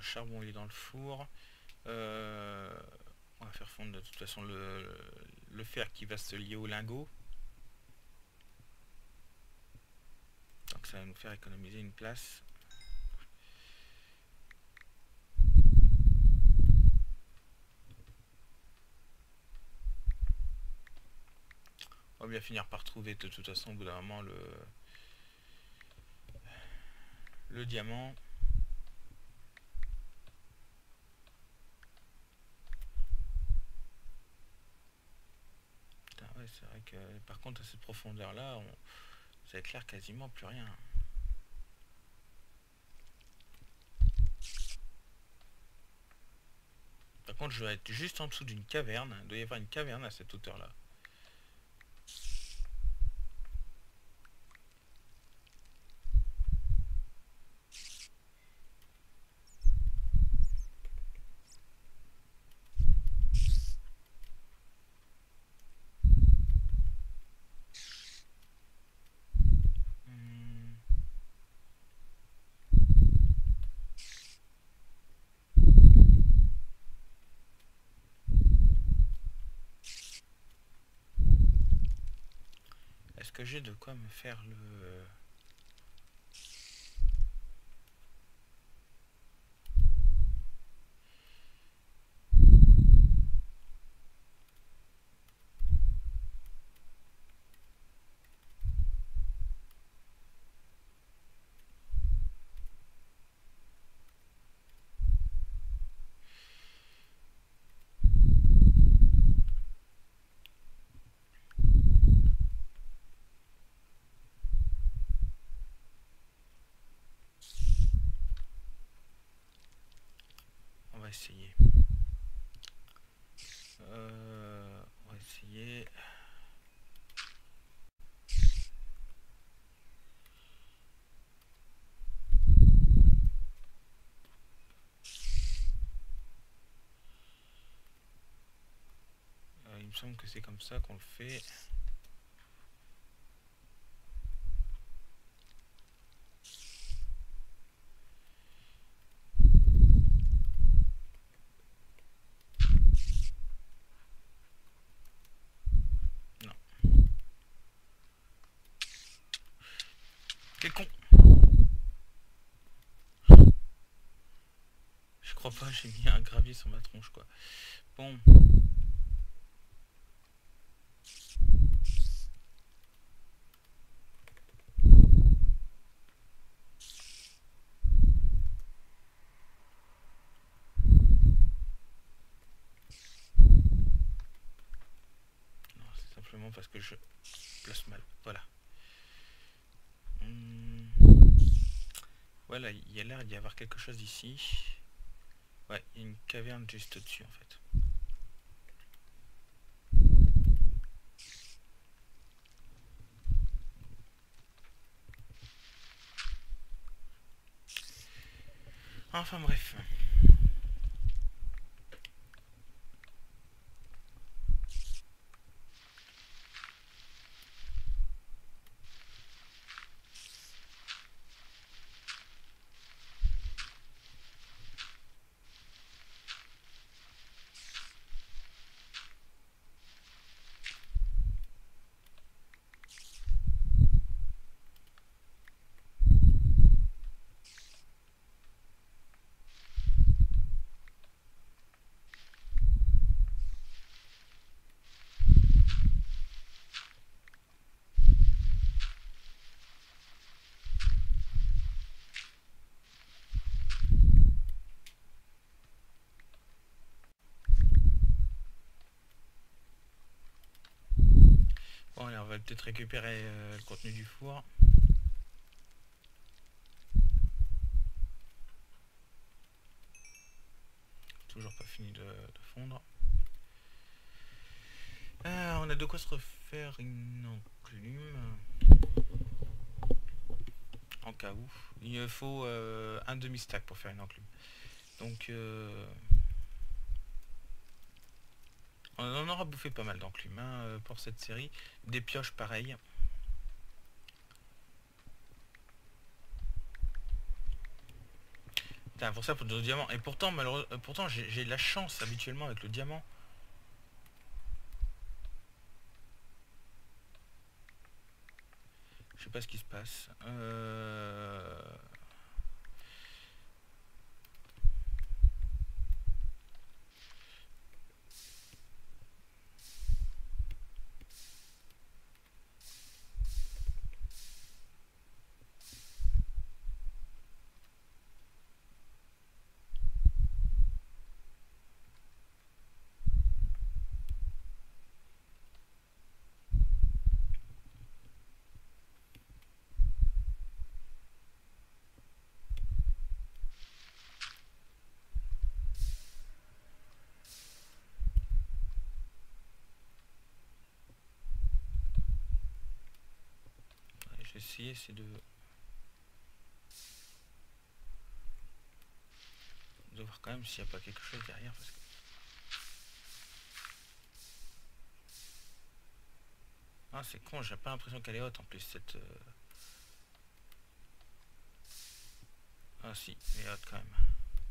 charbon il est dans le four. On va faire fondre de toute façon le fer qui va se lier au lingot. Donc ça va nous faire économiser une place. On va bien finir par trouver de toute façon au bout d'un moment le diamant. Putain, ouais, c'est vrai que par contre à cette profondeur là ça éclaire quasiment plus rien. Par contre je vais être juste en dessous d'une caverne. Il doit y avoir une caverne à cette hauteur là. Est-ce que j'ai de quoi me faire le... On va essayer. On va essayer. Il me semble que c'est comme ça qu'on le fait. Non. Quel con! Je crois pas, j'ai mis un gravier sur ma tronche quoi. Bon. Simplement parce que je place mal. Voilà. Voilà, il y a l'air d'y avoir quelque chose ici. Ouais, il y a une caverne juste au-dessus en fait. Enfin bref. Bon allez, on va peut-être récupérer le contenu du four. Toujours pas fini de fondre. On a de quoi se refaire une enclume. En cas où. Il me faut un demi-stack pour faire une enclume. Donc on en aura bouffé pas mal d'enclumes hein, pour cette série. Des pioches pareilles. Putain, pour ça, faut d'autres diamants. Et pourtant, malheureusement, pourtant j'ai de la chance habituellement avec le diamant. Je sais pas ce qui se passe. Je vais essayer, c'est de voir quand même s'il n'y a pas quelque chose derrière. Parce que... Ah, c'est con, j'ai pas l'impression qu'elle est haute en plus cette... Ah si, elle est haute quand même.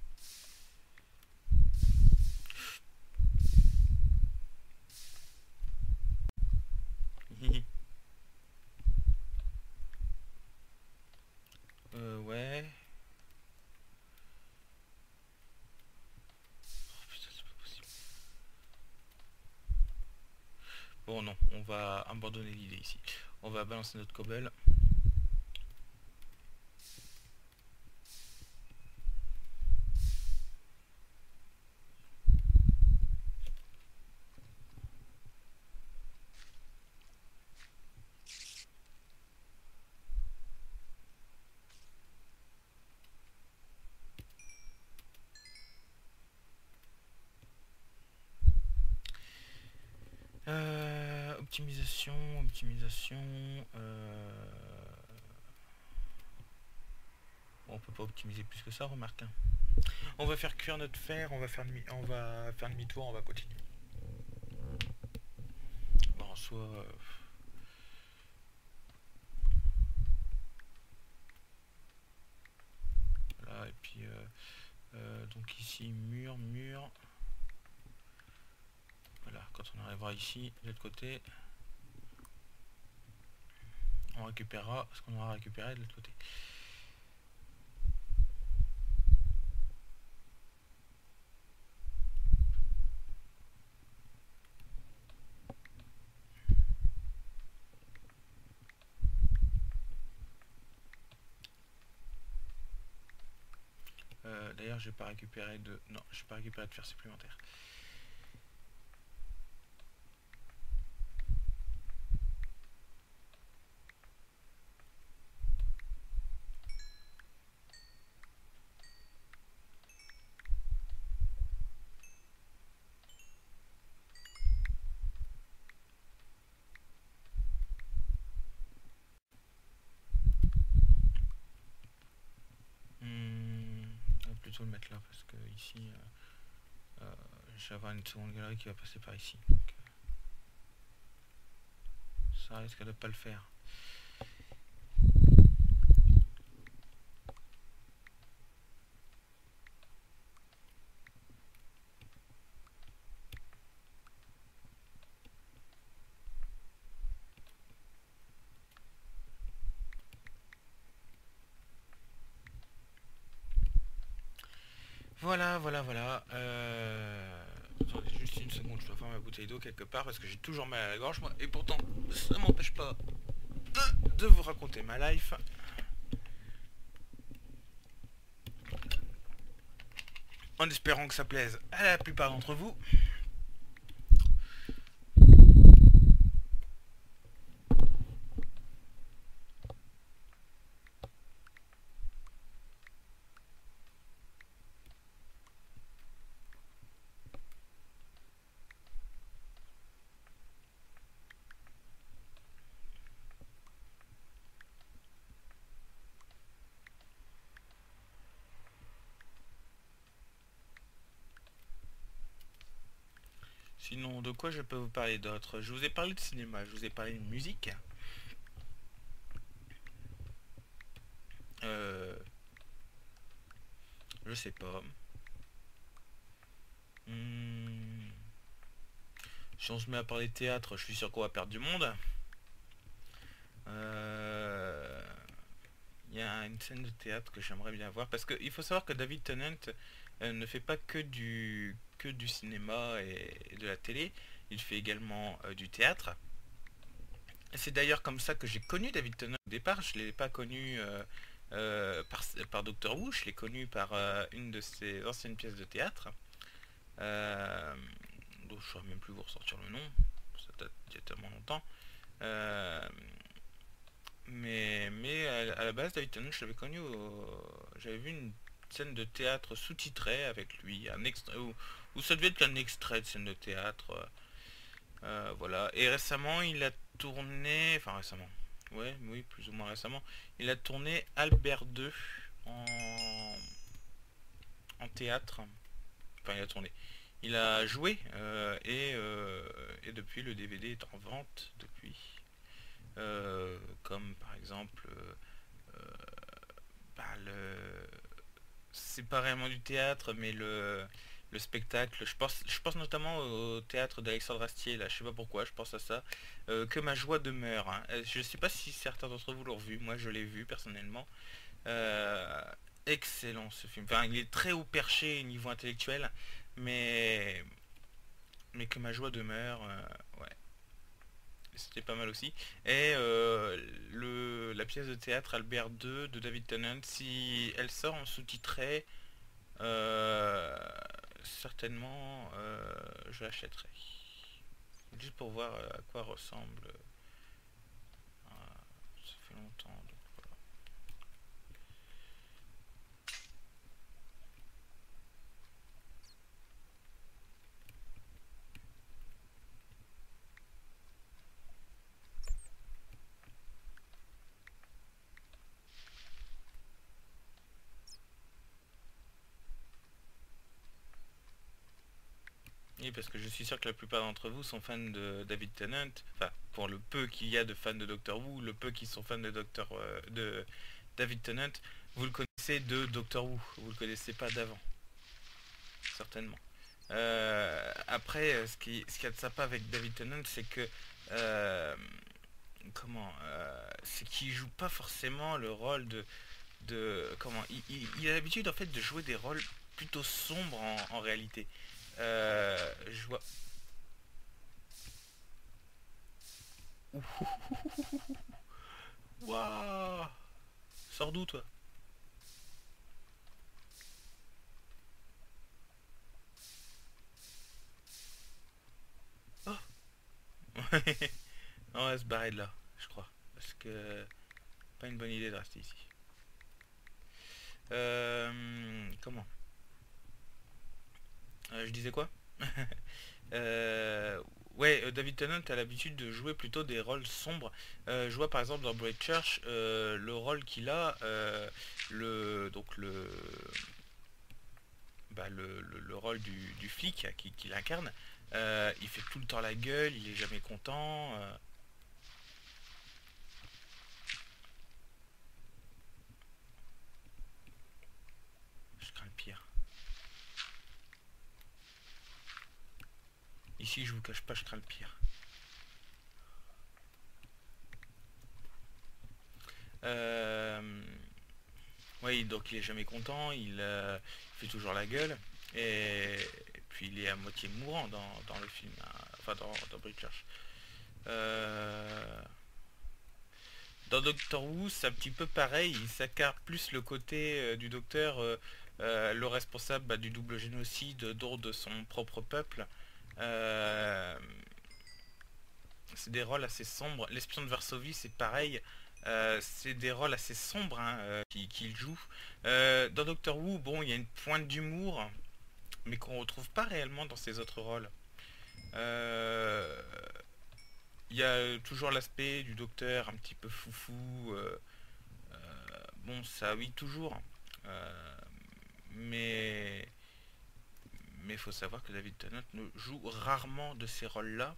Ouais. Oh putain, c'est pas possible. Bon non, on va abandonner l'idée ici. On va balancer notre cobble. Optimisation, optimisation. Bon, on peut pas optimiser plus que ça, remarque. Hein. On va faire cuire notre fer, on va faire demi-tour, on va continuer. Bon, en soit... Voilà, et puis... donc ici, mur. Voilà, quand on arrivera ici, de l'autre côté, on récupérera ce qu'on aura récupéré de l'autre côté. D'ailleurs, j'ai pas récupéré de... Non, j'ai pas récupéré de fer supplémentaire. On va plutôt le mettre là parce que ici, je vais avoir une seconde galerie qui va passer par ici. Donc, ça risque de pas le faire. Voilà. Attendez juste une seconde, je dois faire ma bouteille d'eau quelque part parce que j'ai toujours mal à la gorge moi. Et pourtant, ça m'empêche pas de vous raconter ma life. En espérant que ça plaise à la plupart d'entre vous. Sinon, de quoi je peux vous parler d'autre? Je vous ai parlé de cinéma, je vous ai parlé de musique. Je sais pas. Hmm. Si on se met à parler théâtre, je suis sûr qu'on va perdre du monde. Il y a une scène de théâtre que j'aimerais bien voir parce qu'il faut savoir que David Tennant ne fait pas que du cinéma et de la télé. Il fait également du théâtre. C'est d'ailleurs comme ça que j'ai connu David Tennant au départ. Je ne l'ai pas connu par Doctor Who, je l'ai connu par une de ses anciennes pièces de théâtre. Euh, dont je ne saurais même plus vous ressortir le nom. Ça date il y a tellement longtemps. Euh, mais à la base, David Tennant, je l'avais connu j'avais vu une scène de théâtre sous-titrée avec lui, un extrait, où ça devait être un extrait de scène de théâtre. Voilà. Et récemment, il a tourné, enfin récemment, ouais, oui, plus ou moins récemment, il a tourné Albert 2 en, en théâtre. Enfin, il a tourné. Il a joué et depuis le DVD est en vente depuis. Comme par exemple, bah, c'est pas vraiment du théâtre, mais le spectacle. Je pense notamment au théâtre d'Alexandre Astier, là, je sais pas pourquoi, je pense à ça. Que ma joie demeure, hein. Je sais pas si certains d'entre vous l'ont vu, moi je l'ai vu personnellement. Euh, Excellent ce film. Enfin, il est très haut perché niveau intellectuel, mais, mais que ma joie demeure, ouais, c'était pas mal aussi. Et la pièce de théâtre Albert II de David Tennant, si elle sort en sous-titré, euh, certainement je l'achèterai. Juste pour voir à quoi ressemble. Ça fait longtemps. Donc voilà. Oui, parce que je suis sûr que la plupart d'entre vous sont fans de David Tennant. Enfin, pour le peu qu'il y a de fans de Doctor Who, le peu qui sont fans de David Tennant, vous le connaissez de Doctor Who. Vous le connaissez pas d'avant, certainement. Après, ce qu'il y a de sympa avec David Tennant, c'est que c'est qu'il joue pas forcément le rôle comment, il a l'habitude en fait de jouer des rôles plutôt sombres en réalité. Je vois. Waouh. Sors d'où toi? Oh. On va se barrer de là, je crois. Parce que pas une bonne idée de rester ici. Comment Je disais quoi? Euh, ouais, David Tennant a l'habitude de jouer plutôt des rôles sombres. Je vois par exemple dans Broadchurch le rôle qu'il a, donc le rôle du flic qui l'incarne. Il fait tout le temps la gueule, il est jamais content. Je crains le pire. Ici, je vous cache pas, je crains le pire. Euh, Oui, donc il est jamais content, il fait toujours la gueule, et puis il est à moitié mourant dans le film, hein, enfin dans Breakchurch. Euh, Dans Doctor Who, c'est un petit peu pareil, il s'accarre plus le côté du docteur, le responsable du double génocide de son propre peuple. Euh, c'est des rôles assez sombres. L'espion de Varsovie, c'est pareil. C'est des rôles assez sombres, hein, qu'il joue. Dans Doctor Who, bon, il y a une pointe d'humour, mais qu'on retrouve pas réellement dans ses autres rôles. Euh, Il y a toujours l'aspect du docteur un petit peu foufou. Bon, ça oui, toujours. Euh, mais mais il faut savoir que David Tennant joue rarement de ces rôles-là.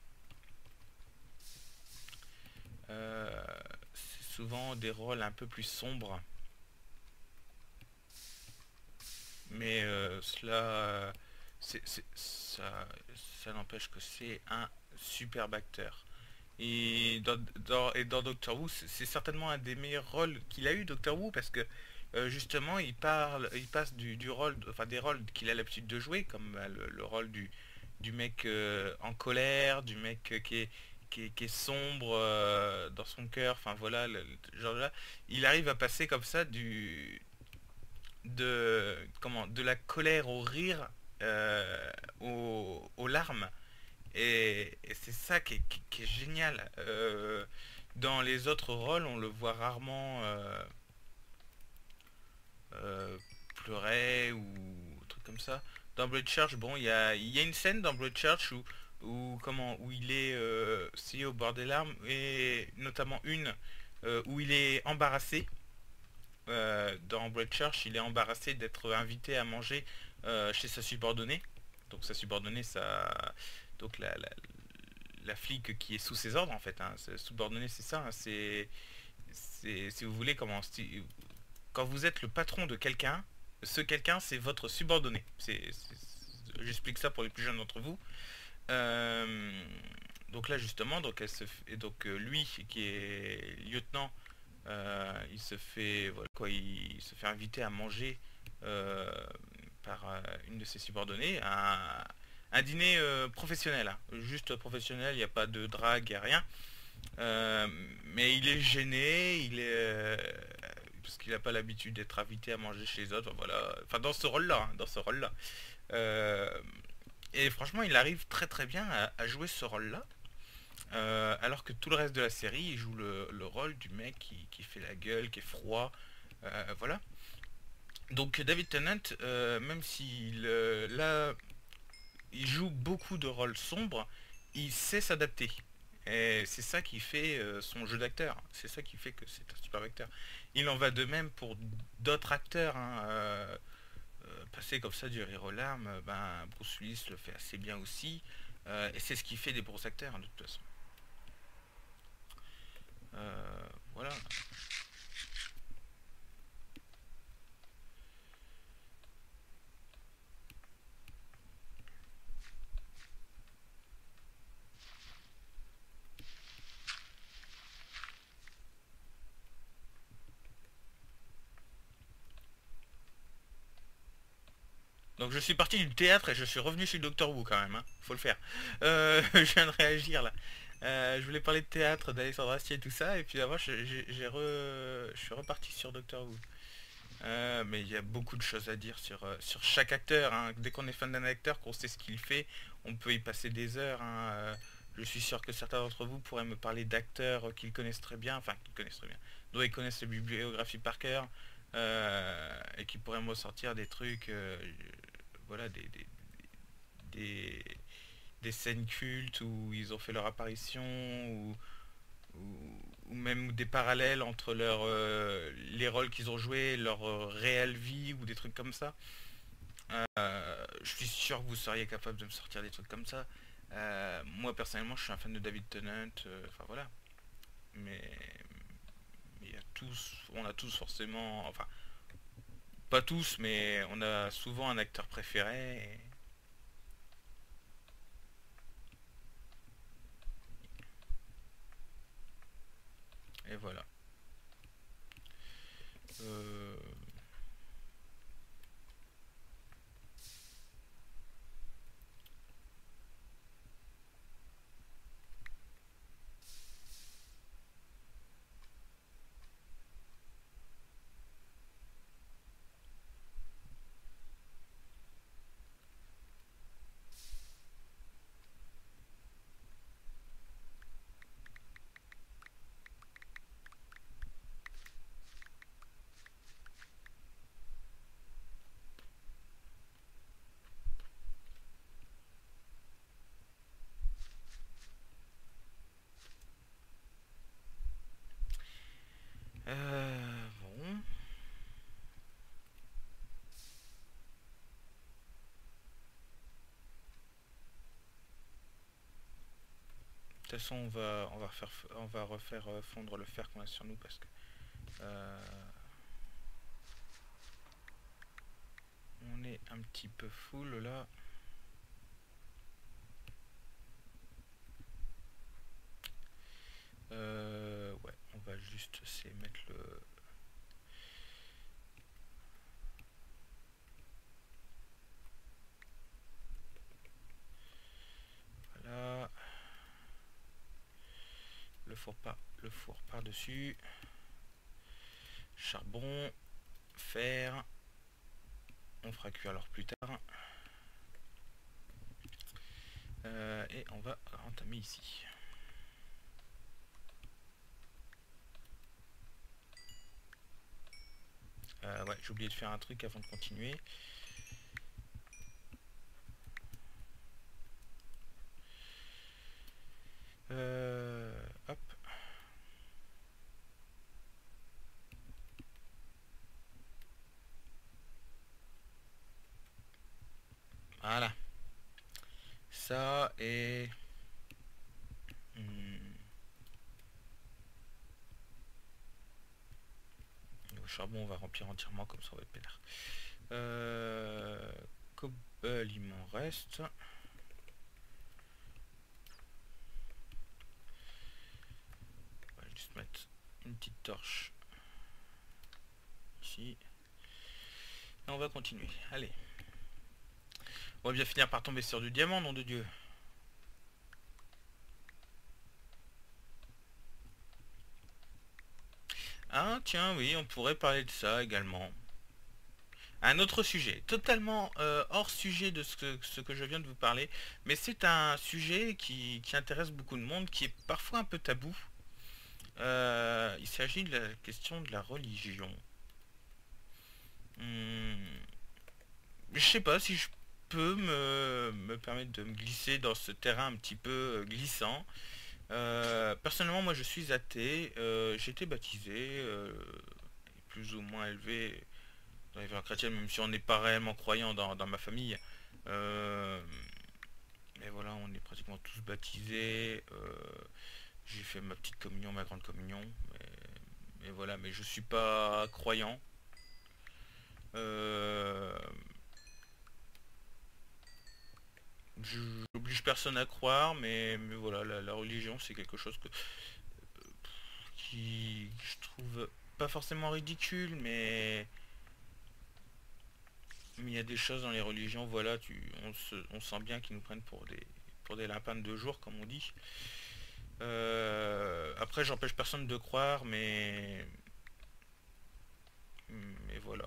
Euh, c'est souvent des rôles un peu plus sombres. Mais ça n'empêche que c'est un superbe acteur. Et dans Doctor Who, c'est certainement un des meilleurs rôles qu'il a eu, Doctor Who, parce que justement, il passe du rôle, enfin des rôles qu'il a l'habitude de jouer, comme le rôle du mec en colère, du mec qui est sombre dans son cœur, enfin voilà, genre là, il arrive à passer comme ça de la colère au rire, aux larmes. Et c'est ça qui est génial. Dans les autres rôles, on le voit rarement euh, pleurer ou truc comme ça. Dans Bloodchurch, bon, il y a une scène dans Bloodchurch où il est scié au bord des larmes, et notamment une où il est embarrassé. Dans Bloodchurch, il est embarrassé d'être invité à manger chez sa subordonnée. Donc sa subordonnée, donc la flic qui est sous ses ordres en fait, hein. Subordonné, c'est ça, hein. Si vous voulez, quand vous êtes le patron de quelqu'un, ce quelqu'un c'est votre subordonné. J'explique ça pour les plus jeunes d'entre vous. Euh, donc là justement, donc lui qui est lieutenant, il se fait voilà, quoi, il se fait inviter à manger euh, par une de ses subordonnées, un dîner professionnel, hein. Juste professionnel, il n'y a pas de drague, il n'y a rien. Euh, mais il est gêné, parce qu'il n'a pas l'habitude d'être invité à manger chez les autres. Enfin, voilà, enfin dans ce rôle-là, hein, dans ce rôle-là. Euh, et franchement, il arrive très très bien à jouer ce rôle-là. Alors que tout le reste de la série, il joue le rôle du mec qui fait la gueule, qui est froid. Voilà. Donc David Tennant, même s'il là, il joue beaucoup de rôles sombres, il sait s'adapter. Et c'est ça qui fait son jeu d'acteur. C'est ça qui fait que c'est un super acteur. Il en va de même pour d'autres acteurs, hein. Passer comme ça du rire aux larmes, ben, Bruce Willis le fait assez bien aussi. Et c'est ce qui fait des bons acteurs, hein, de toute façon. Voilà. Donc je suis parti du théâtre et je suis revenu sur Doctor Who quand même, hein. Faut le faire. Je viens de réagir là. Je voulais parler de théâtre, d'Alexandre Astier et tout ça, et puis d'abord je suis reparti sur Doctor Who. Mais il y a beaucoup de choses à dire sur chaque acteur, hein. Dès qu'on est fan d'un acteur, qu'on sait ce qu'il fait, on peut y passer des heures, hein. Je suis sûr que certains d'entre vous pourraient me parler d'acteurs qu'ils connaissent très bien, enfin qu'ils connaissent très bien, dont ils connaissent les bibliographies par cœur, et qui pourraient me sortir des trucs, voilà, des, des scènes cultes où ils ont fait leur apparition, ou même des parallèles entre les rôles qu'ils ont joués, leur réelle vie, ou des trucs comme ça. Je suis sûr que vous seriez capable de me sortir des trucs comme ça. Moi personnellement, je suis un fan de David Tennant, enfin voilà. Mais on a tous forcément, enfin pas tous, mais on a souvent un acteur préféré. Et voilà. Euh, bon. De toute façon, on va refaire fondre le fer qu'on a sur nous parce que euh, on est est un petit peu full là. Ouais, on va juste essayer de mettre le... Voilà. Le four par-dessus. Charbon. Fer. On fera cuire alors plus tard. Et on va entamer ici. Ouais, j'ai oublié de faire un truc avant de continuer. Hop. Voilà. Ça et... Le charbon, on va remplir entièrement, comme ça on va être peinard. Cobble, il m'en reste. On va juste mettre une petite torche ici. Et on va continuer. Allez. On va bien finir par tomber sur du diamant, nom de Dieu. Ah, tiens, oui, on pourrait parler de ça également. Un autre sujet, totalement hors sujet de ce que je viens de vous parler, mais c'est un sujet qui intéresse beaucoup de monde, qui est parfois un peu tabou. Il s'agit de la question de la religion. Je sais pas si je peux me permettre de me glisser dans ce terrain un petit peu glissant. Personnellement, moi je suis athée, j'ai été baptisé, plus ou moins élevé dans les valeurs chrétiennes, même si on n'est pas réellement croyant dans ma famille. Euh, mais voilà, on est pratiquement tous baptisés. J'ai fait ma petite communion, ma grande communion. Mais voilà, mais je suis pas croyant. Euh, J'oblige personne à croire, mais voilà, la religion c'est quelque chose qui je trouve pas forcément ridicule, mais il y a des choses dans les religions, voilà, on sent bien qu'ils nous prennent pour des lapins de 2 jours, comme on dit. Après, j'empêche personne de croire, mais voilà.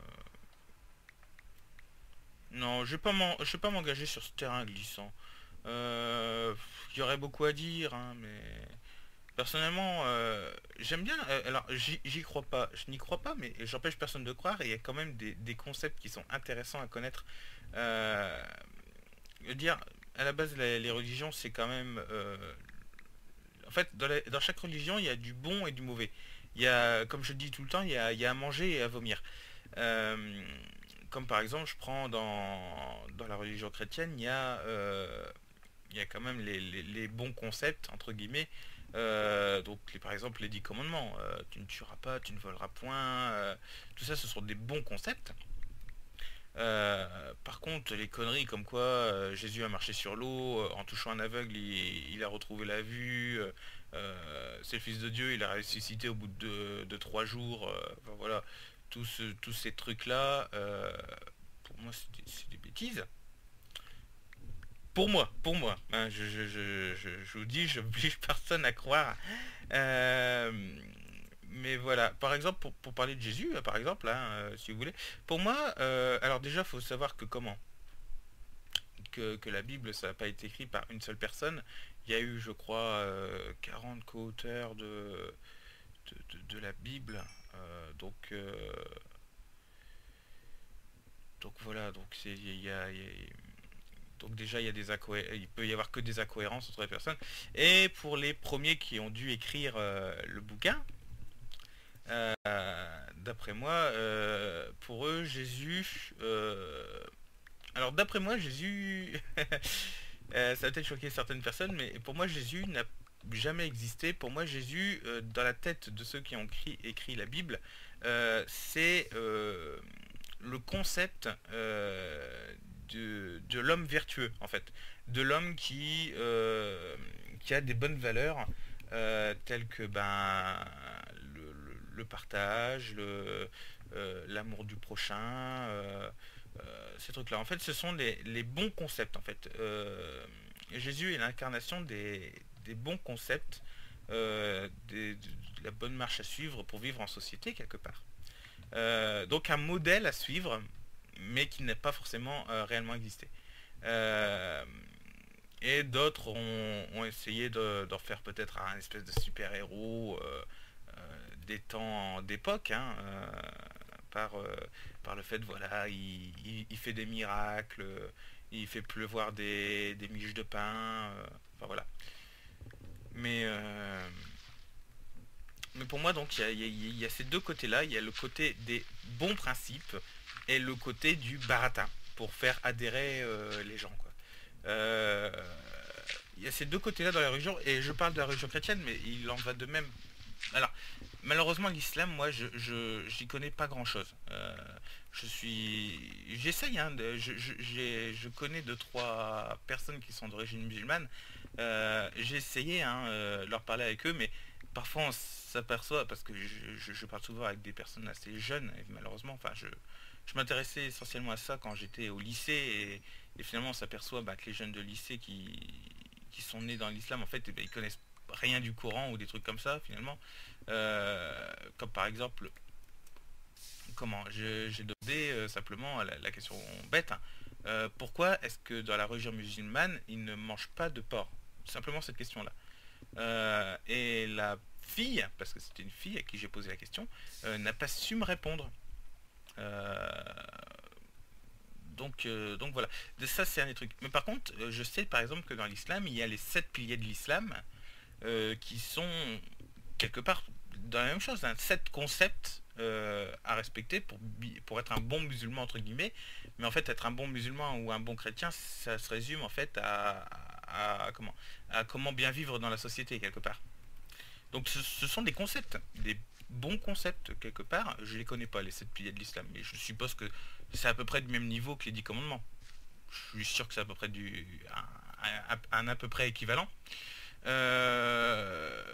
Non, je vais pas m'engager sur ce terrain glissant. Il y aurait beaucoup à dire, hein, mais personnellement, j'aime bien. Alors, j'y crois pas, je n'y crois pas, mais j'empêche personne de croire. Et il y a quand même des concepts qui sont intéressants à connaître. Euh, Dire, à la base, les religions, c'est quand même. En fait, dans chaque religion, il y a du bon et du mauvais. Il y a, comme je dis tout le temps, il y a à manger et à vomir. Euh, Comme par exemple, je prends dans la religion chrétienne, il y a quand même les bons concepts, entre guillemets. Donc, par exemple, les 10 commandements. Tu ne tueras pas, tu ne voleras point. Tout ça, ce sont des bons concepts. Par contre, les conneries comme quoi Jésus a marché sur l'eau, en touchant un aveugle, il a retrouvé la vue, c'est le Fils de Dieu, il a ressuscité au bout de 3 jours, enfin, voilà, tous ces trucs-là, pour moi, c'est des bêtises. Pour moi, hein, je vous dis, je n'oblige personne à croire. Euh, mais voilà, par exemple, pour parler de Jésus, par exemple, hein, si vous voulez, pour moi, alors déjà, il faut savoir que comment que la Bible, ça n'a pas été écrit par une seule personne. Il y a eu, je crois, 40 co-auteurs de la Bible. Donc voilà, donc donc déjà il peut y avoir que des incohérences entre les personnes. Et pour les premiers qui ont dû écrire le bouquin, d'après moi, pour eux, Jésus, alors d'après moi, Jésus, ça va peut-être choquer certaines personnes, mais pour moi, Jésus n'a jamais existé. Pour moi, Jésus, dans la tête de ceux qui ont écrit la Bible, c'est le concept de l'homme vertueux, en fait. De l'homme qui a des bonnes valeurs, telles que ben, le partage, l'amour du prochain, ces trucs-là. En fait, ce sont les bons concepts, en fait. Jésus est l'incarnation des bons concepts, de la bonne marche à suivre pour vivre en société, quelque part. Donc un modèle à suivre, mais qui n'a pas forcément réellement existé. Euh, et d'autres ont essayé d'en faire peut-être un espèce de super-héros des temps d'époque, hein, par, euh, par le fait, voilà, il fait des miracles, il fait pleuvoir des miches de pain, enfin voilà. Mais, euh, mais pour moi, donc, il y a ces deux côtés-là. Il y a le côté des bons principes et le côté du baratin pour faire adhérer les gens, quoi. Euh, il y a ces deux côtés-là dans la religion, et je parle de la religion chrétienne, mais il en va de même. Alors, malheureusement, l'islam, moi, j'y connais pas grand-chose. J'essaye, hein, je connais deux, trois personnes qui sont d'origine musulmane. J'ai essayé, hein, leur parler avec eux, mais parfois on s'aperçoit, parce que je parle souvent avec des personnes assez jeunes, et malheureusement, enfin, je m'intéressais essentiellement à ça quand j'étais au lycée, et finalement on s'aperçoit bah, que les jeunes de lycée qui sont nés dans l'islam, en fait, eh ben, ils connaissent rien du Coran ou des trucs comme ça, finalement. Comme par exemple, comment j'ai demandé simplement la question bête, hein. Pourquoi est-ce que dans la religion musulmane, ils ne mangent pas de porc? Simplement cette question-là. Et la fille, parce que c'était une fille à qui j'ai posé la question, n'a pas su me répondre. Euh, donc voilà. De ça, c'est un des trucs. Mais par contre, je sais par exemple que dans l'islam, il y a les sept piliers de l'islam qui sont quelque part dans la même chose, hein, sept concepts à respecter pour être un bon musulman entre guillemets. Mais en fait, être un bon musulman ou un bon chrétien, ça se résume en fait à comment bien vivre dans la société quelque part. Donc ce sont des concepts, des bons concepts quelque part. Je les connais pas les sept piliers de l'islam, mais je suppose que c'est à peu près du même niveau que les 10 commandements. Je suis sûr que c'est à peu près un à peu près équivalent. Euh,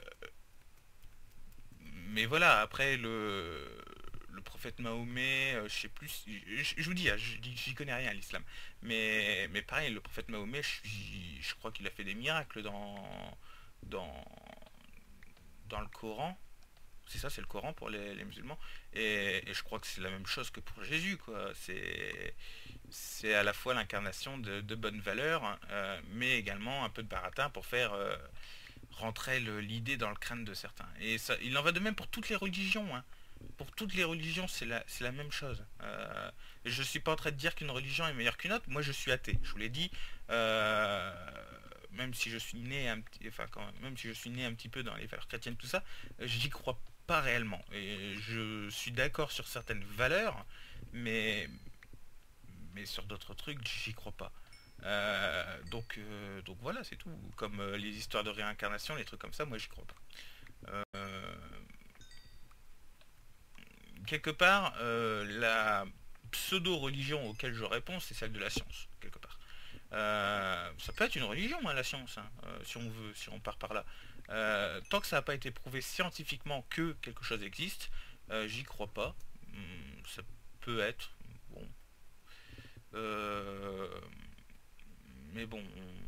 mais voilà, après le prophète Mahomet, je sais plus, je vous dis, hein, j'y connais rien à l'islam. Mais pareil, le prophète Mahomet, je crois qu'il a fait des miracles dans, dans le Coran. C'est ça, c'est le Coran pour les musulmans. Et je crois que c'est la même chose que pour Jésus, quoi. C'est à la fois l'incarnation de bonnes valeurs, hein, mais également un peu de baratin pour faire rentrer l'idée dans le crâne de certains. Et ça, il en va de même pour toutes les religions, hein. Pour toutes les religions, c'est la même chose. Je suis pas en train de dire qu'une religion est meilleure qu'une autre. Moi, je suis athée. Je vous l'ai dit. Euh, même si je suis né même si je suis né un petit peu dans les valeurs chrétiennes, tout ça, j'y crois pas réellement. Et je suis d'accord sur certaines valeurs, mais sur d'autres trucs, j'y crois pas. Donc voilà, c'est tout. Comme les histoires de réincarnation, les trucs comme ça, moi j'y crois pas. Quelque part, la pseudo-religion auquel je réponds, c'est celle de la science, quelque part. Ça peut être une religion, hein, la science, hein, si on veut, si on part par là. Tant que ça n'a pas été prouvé scientifiquement que quelque chose existe, j'y crois pas. Ça peut être. Bon. Euh, mais bon.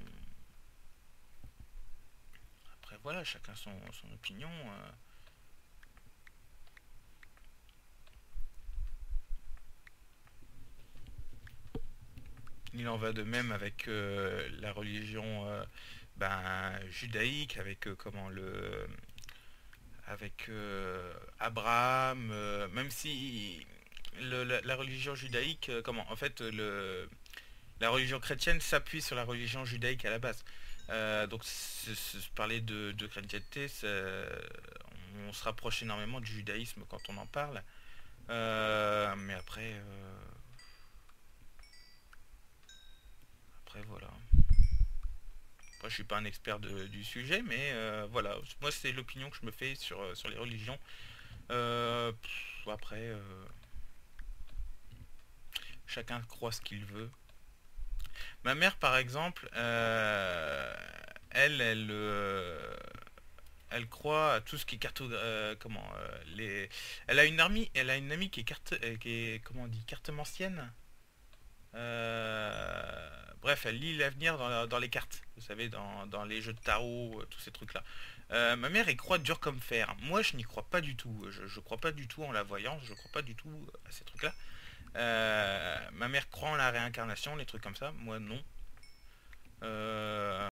Après voilà, chacun son opinion. Il en va de même avec la religion ben, judaïque, avec comment avec Abraham, même si la religion judaïque, comment en fait la religion chrétienne s'appuie sur la religion judaïque à la base. Donc parler de chrétienté, on se rapproche énormément du judaïsme quand on en parle. Mais après voilà. Moi, je suis pas un expert du sujet, mais voilà. Moi, c'est l'opinion que je me fais sur les religions. Après, Chacun croit ce qu'il veut. Ma mère, par exemple, elle croit à tout ce qui est elle a une amie qui est, comment on dit, cartomancienne. Bref, elle lit l'avenir dans les cartes, vous savez, dans les jeux de tarot, tous ces trucs-là. Ma mère y croit dur comme fer. Moi, je n'y crois pas du tout. Je crois pas du tout en la voyance, je crois pas du tout à ces trucs-là. Ma mère croit en la réincarnation, les trucs comme ça. Moi, non.